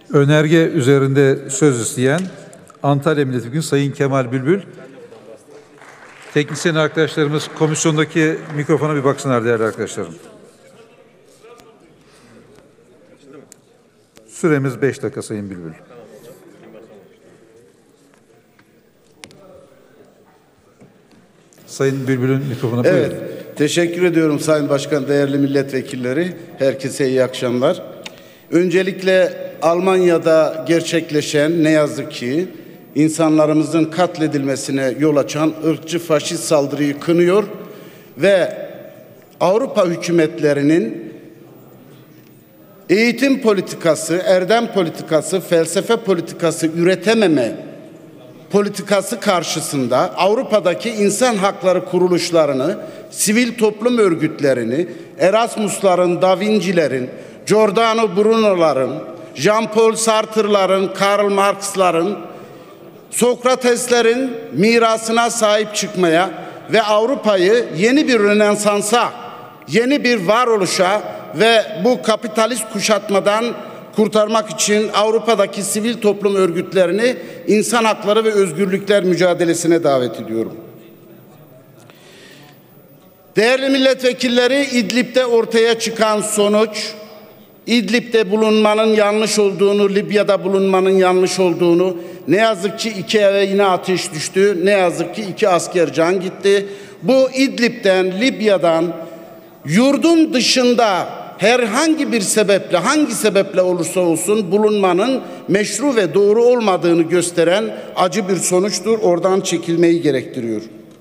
Önerge üzerinde söz isteyen Antalya Milletvekili Sayın Kemal Bülbül. Teknisyen arkadaşlarımız komisyondaki mikrofona bir baksınlar değerli arkadaşlarım. Süremiz 5 dakika Sayın Bülbül. Sayın Bülbül'ün mikrofona buyurun. Evet, teşekkür ediyorum Sayın Başkan, değerli milletvekilleri. Herkese iyi akşamlar. Öncelikle Almanya'da gerçekleşen ne yazık ki insanlarımızın katledilmesine yol açan ırkçı faşist saldırıyı kınıyor ve Avrupa hükümetlerinin eğitim politikası, erdem politikası, felsefe politikası üretememe politikası karşısında Avrupa'daki insan hakları kuruluşlarını, sivil toplum örgütlerini, Erasmus'ların, Da Vinci'lerin, Giordano Bruno'ların, Jean-Paul Sartre'ların, Karl Marx'ların, Sokrates'lerin mirasına sahip çıkmaya ve Avrupa'yı yeni bir Rönesans'a, yeni bir varoluşa ve bu kapitalist kuşatmadan kurtarmak için Avrupa'daki sivil toplum örgütlerini insan hakları ve özgürlükler mücadelesine davet ediyorum. Değerli milletvekilleri, İdlib'de ortaya çıkan sonuç, İdlib'de bulunmanın yanlış olduğunu, Libya'da bulunmanın yanlış olduğunu, ne yazık ki 2 eve yine ateş düştü, ne yazık ki 2 asker can gitti. Bu İdlib'den, Libya'dan, yurdun dışında herhangi bir sebeple, hangi sebeple olursa olsun bulunmanın meşru ve doğru olmadığını gösteren acı bir sonuçtur. Oradan çekilmeyi gerektiriyor.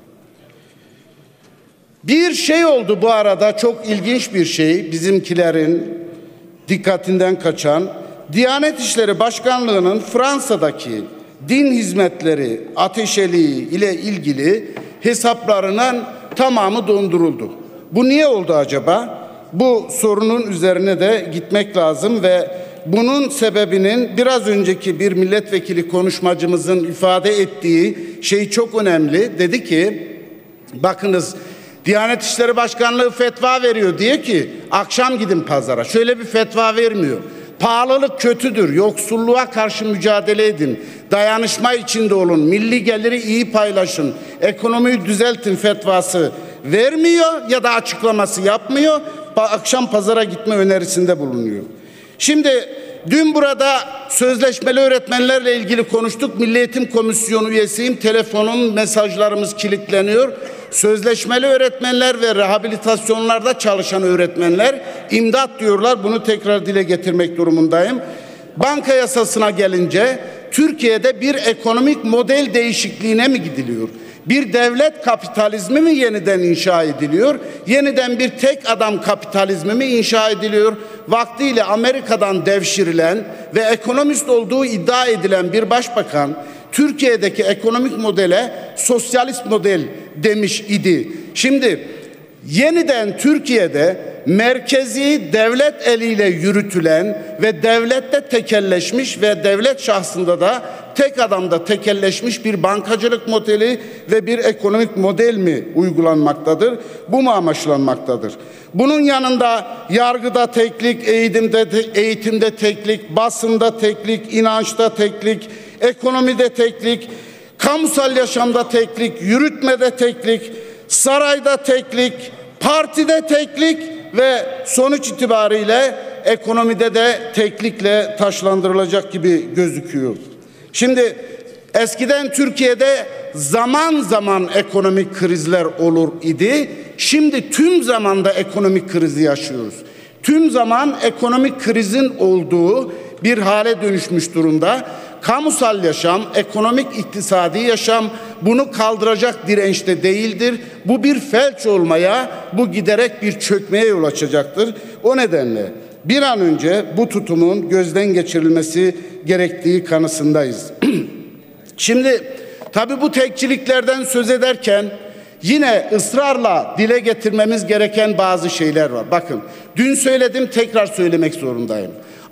Bir şey oldu bu arada, çok ilginç bir şey, bizimkilerin dikkatinden kaçan. Diyanet İşleri Başkanlığı'nın Fransa'daki din hizmetleri ateşeliği ile ilgili hesaplarının tamamı donduruldu. Bu niye oldu acaba? Bu sorunun üzerine de gitmek lazım ve bunun sebebinin biraz önceki bir milletvekili konuşmacımızın ifade ettiği şey çok önemli. Dedi ki, bakınız Diyanet İşleri Başkanlığı fetva veriyor, diye ki akşam gidin pazara. Şöyle bir fetva vermiyor. Pahalılık kötüdür, yoksulluğa karşı mücadele edin, dayanışma içinde olun, milli geliri iyi paylaşın, ekonomiyi düzeltin fetvası vermiyor ya da açıklaması yapmıyor. Akşam pazara gitme önerisinde bulunuyor. Şimdi dün burada sözleşmeli öğretmenlerle ilgili konuştuk. Milli Eğitim Komisyonu üyesiyim. Telefonum, mesajlarımız kilitleniyor. Sözleşmeli öğretmenler ve rehabilitasyonlarda çalışan öğretmenler imdat diyorlar. Bunu tekrar dile getirmek durumundayım. Banka yasasına gelince Türkiye'de bir ekonomik model değişikliğine mi gidiliyor? Bir devlet kapitalizmi mi yeniden inşa ediliyor? Yeniden bir tek adam kapitalizmi mi inşa ediliyor? Vaktiyle Amerika'dan devşirilen ve ekonomist olduğu iddia edilen bir başbakan Türkiye'deki ekonomik modele sosyalist model demiş idi. Şimdi yeniden Türkiye'de merkezi devlet eliyle yürütülen ve devlette tekelleşmiş ve devlet şahsında da tek adamda tekelleşmiş bir bankacılık modeli ve bir ekonomik model mi uygulanmaktadır? Bu mu amaçlanmaktadır? Bunun yanında yargıda teklik, eğitimde teklik, basında teklik, inançta teklik, ekonomide teklik, kamusal yaşamda teklik, yürütmede teklik, sarayda teklik, partide teklik ve sonuç itibariyle ekonomide de teklikle taşlandırılacak gibi gözüküyor. Şimdi eskiden Türkiye'de zaman zaman ekonomik krizler olur idi. Şimdi tüm zamanda ekonomik krizi yaşıyoruz. Tüm zaman ekonomik krizin olduğu bir hale dönüşmüş durumda. Kamusal yaşam, ekonomik iktisadi yaşam bunu kaldıracak dirençte değildir. Bu bir felç olmaya, bu giderek bir çökmeye yol açacaktır. O nedenle bir an önce bu tutumun gözden geçirilmesi gerektiği kanısındayız. Şimdi tabii bu tekçiliklerden söz ederken yine ısrarla dile getirmemiz gereken bazı şeyler var. Bakın, dün söyledim, tekrar söylemek zorundayım.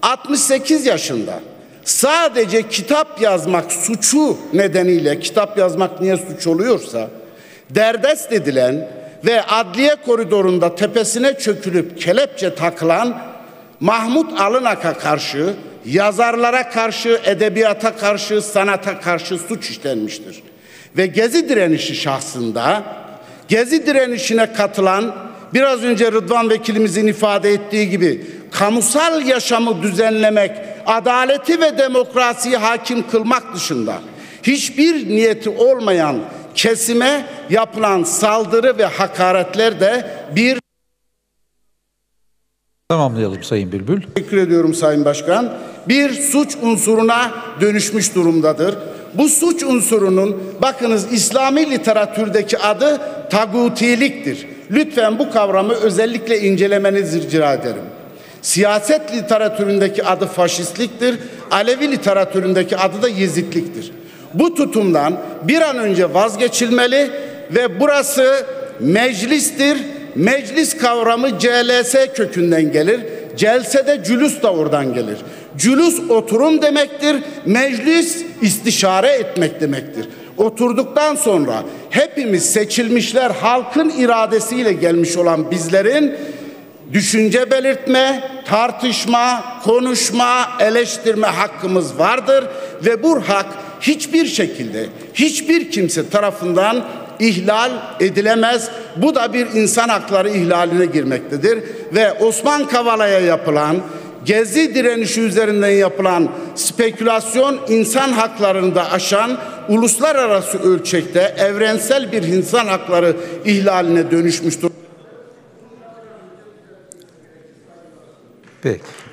68 yaşında sadece kitap yazmak suçu nedeniyle, kitap yazmak niye suç oluyorsa, derdest edilen ve adliye koridorunda tepesine çökülüp kelepçe takılan Mahmut Alınak'a karşı yazarlara karşı, edebiyata karşı, sanata karşı suç işlenmiştir. Ve Gezi direnişi şahsında, Gezi direnişine katılan, biraz önce Rıdvan Vekilimizin ifade ettiği gibi kamusal yaşamı düzenlemek, adaleti ve demokrasiyi hakim kılmak dışında hiçbir niyeti olmayan kesime yapılan saldırı ve hakaretler de bir... Tamamlayalım Sayın Bülbül. Teşekkür ediyorum Sayın Başkan. Bir suç unsuruna dönüşmüş durumdadır. Bu suç unsurunun bakınız İslami literatürdeki adı tagutiliktir. Lütfen bu kavramı özellikle incelemenizi rica ederim. Siyaset literatüründeki adı faşistliktir. Alevi literatüründeki adı da Yezidliktir. Bu tutumdan bir an önce vazgeçilmeli ve burası meclistir. Meclis kavramı CLS kökünden gelir. Celse de cülüs da oradan gelir. Cülüs oturum demektir. Meclis istişare etmek demektir. Oturduktan sonra hepimiz seçilmişler halkın iradesiyle gelmiş olan bizlerin düşünce belirtme, tartışma, konuşma, eleştirme hakkımız vardır ve bu hak hiçbir şekilde hiçbir kimse tarafından ihlal edilemez. Bu da bir insan hakları ihlaline girmektedir ve Osman Kavala'ya yapılan Gezi direnişi üzerinden yapılan spekülasyon insan haklarını da aşan uluslararası ölçekte evrensel bir insan hakları ihlaline dönüşmüştür. Peki.